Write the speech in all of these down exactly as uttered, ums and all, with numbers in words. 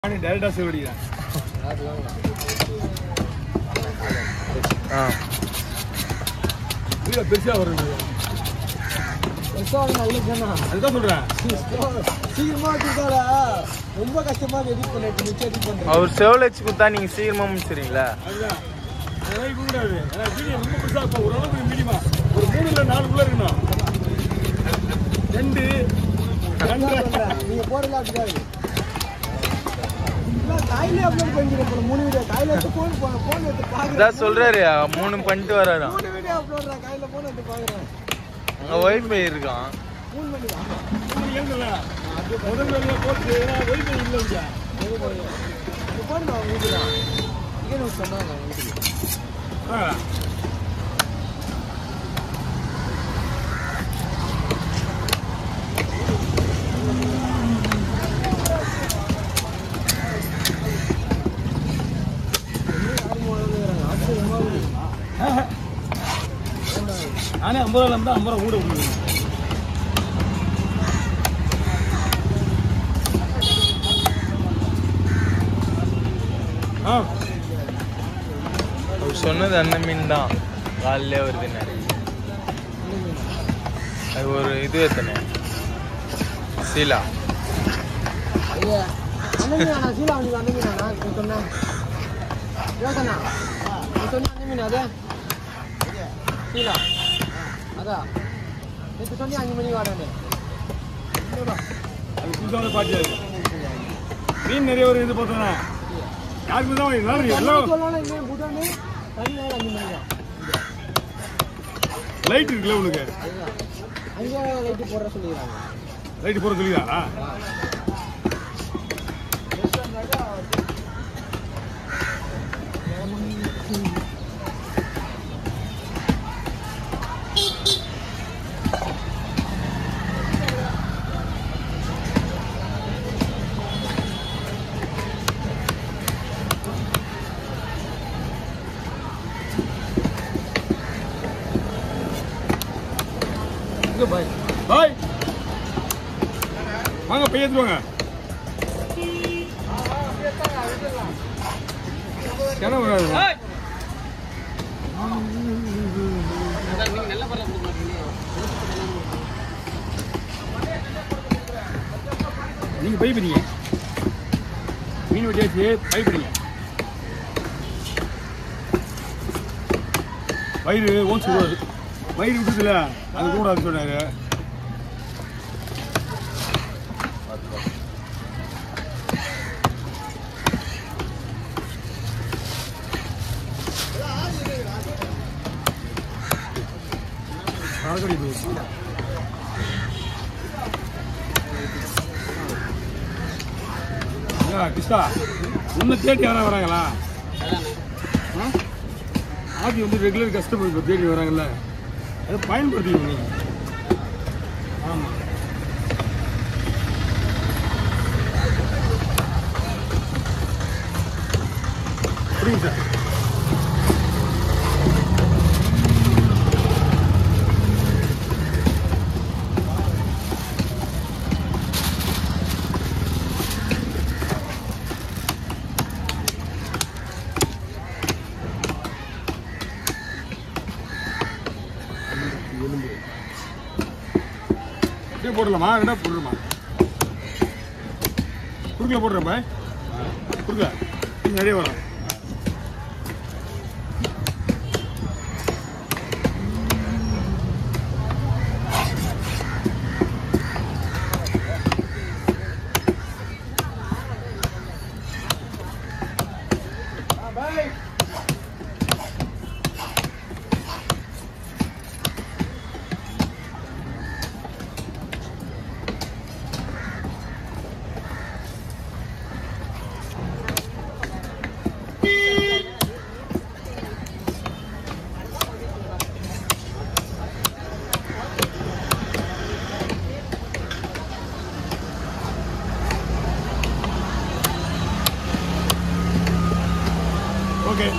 Direct as well. Ah. We are busy over here. It's all my legs now. I don't know. See, more to go. Umba customer edit பண்ணி நிச்சயம் பண்றேன். அவர் செவலெச் குத்தா நீங்க சீக்கிரமா முடிச்சிரீங்களா? அதான். ஏய் கூடாது. நான் வீடியோ ரொம்ப பெருசா போ ஒரு அளவுக்கு மீடியமா. ஒரு மூணு இல்ல நாலு குள்ள இருக்கணும். ரெண்டு நீங்க போறல அப்படியே. காயிலே அப்லோட் பண்ணிருக்கோம் மூணு வீடியோ காயில எடுத்து போன் போன் எடுத்து பாக்குறேன். அத சொல்றாரு மூணு பண்ணிட்டு வராரு. மூணு வீடியோ அப்லோட்ரா காயில போன் எடுத்து பாக்குறேன். அங்க வைஃபை இருக்கான். மூணு மணி ஆமா. மூணு ஏங்கல. அது முதல்ல போட்டு வைஃபை இல்லங்க. இது போடுங்க வீடியோ. இங்க நோட் பண்ணாங்க வீடியோ. ஆ. ஆனா ஐம்பது ரூபாய் இருந்தா ஐம்பது ரூபாய் கூட கொடுங்க. ஆ அவர் சொன்னது அந்த மீன் தான் காலையிலே வருதுன்னு. அது ஒரு இது எத்தனை சீலா ஐயா அந்த மீனா சீலா வந்து அந்த மீனா நான் சொன்னேன் யோகனா நீ சொன்ன அந்த மீனா அது சீலா அதா நேத்து சொன்னி அஞ்சு மணி வாடனே அது புதுசான பாட்டியாது மீன் நிறைய ஒரு இது போட்டனா யாருக்கு தான் எல்லாரும் எல்லாம் சொல்லலாம் இன்னும் புதானே தண்ணி நாள் அஞ்சு மணி தான் லைட் இருக்குல உங்களுக்கு அங்க லைட் போடுற சொல்லிறாங்க லைட் போடுற சொல்லிறாரா Bye. Bye. வாங்க பைய எடுத்துவாங்க. என்ன வராது? ஏய். நீங்க நல்ல பரல கொடுக்க மாட்டீங்க. நீங்க பை பிடிங்க. மீன் வெட்டியாச்சு பை பிடிங்க. வயிறு ஓன் சுடுவாரு. வயிறு விட்டுதுல அது கூட அது சொன்னாரு. கிருஷ்ணா உன்னை தேடி யாரா வராங்களா? ஆதி வந்து ரெகுலர் கஸ்டமர் இப்போ தேடி வராங்கல்ல அதை பயன்படுத்திக்கணும் நீங்க. ஆமாம் புரியுங்க சார். அப்படியே போடலாமா ரெண்டா போடுறோமா குறுக்கில் போடுறேன் பாய் குறுக்க நிறைய வரும். Okay.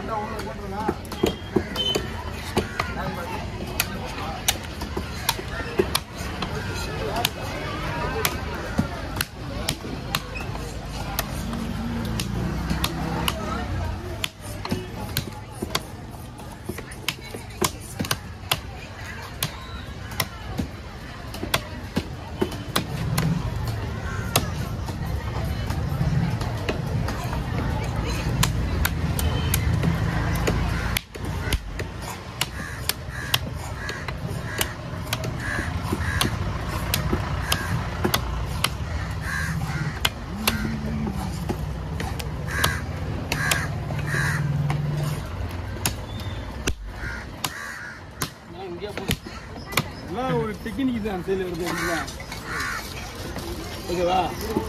ஒரு டெக்னிக் தான் சேல் வருது ஓகேவா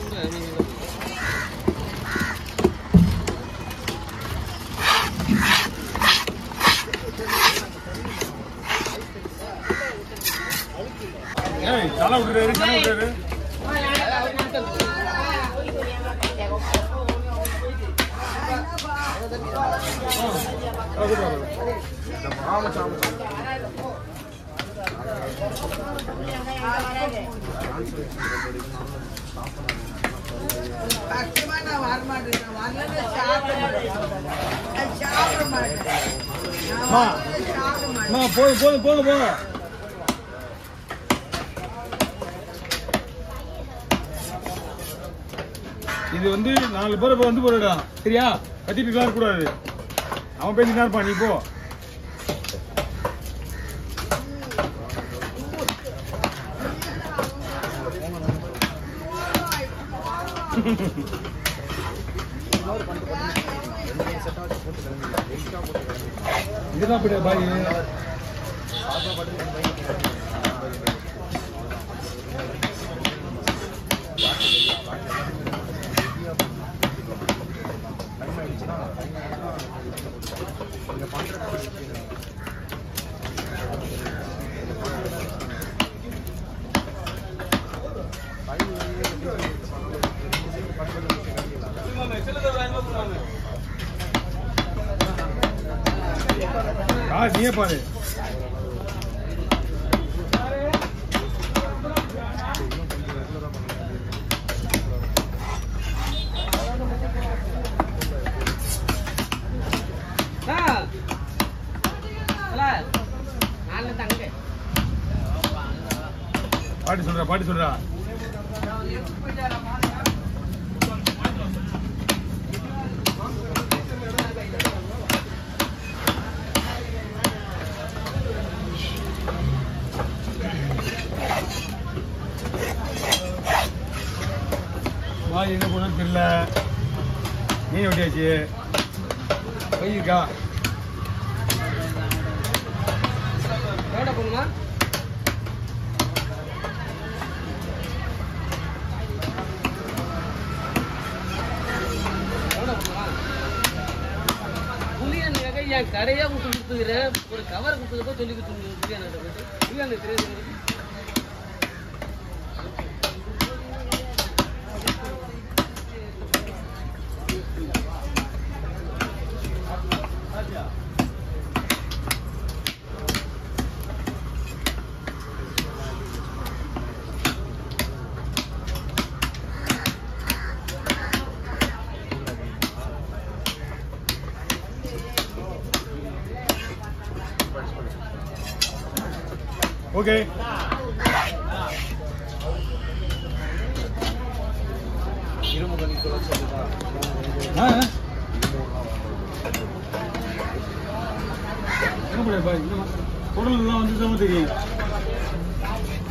ஏய் தலை விட்டுறாரு தலை விட்டுறாரு ஆமா சாமி பச்சைமான வர மாட்டேன் வரல சாப்பிட சாப்பிட மாட்டேன் போய் போய் போங்க போங்க இது வந்து நாலு பேர் வந்து போறடா சரியா கத்திட்டு இருக்க கூடாது அவன் பேசிட்டு இருப்பான் நீ போ இதுதான் போய் பாய் நீயே பாரு பாட்டி சொல்றா பாட்டி சொல்றா வாய் எங்க போனான்னு தெரியல மீன் வெட்டியாச்சு பை இருக்கா எவ்வளோ போகணுமா என் கடையா கொடுத்து கொடுத்துக்கிறேன் ஒரு கவர் கொடுத்ததுப்போ சொல்லி கொடுத்துருக்கேன் தெரியாது ஓகே குடல் எல்லாம் வந்து தெரியும்